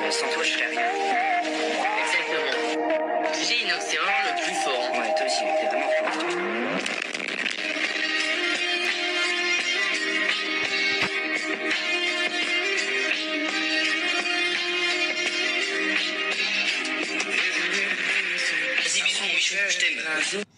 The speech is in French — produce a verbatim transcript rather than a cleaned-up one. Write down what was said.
Sans toi, je serais rien. Exactement. Tu sais, Inox, c'est vraiment le plus fort. Hein. Ouais, toi aussi, t'es vraiment fort. Vas-y, bisous, mon Michou, je t'aime.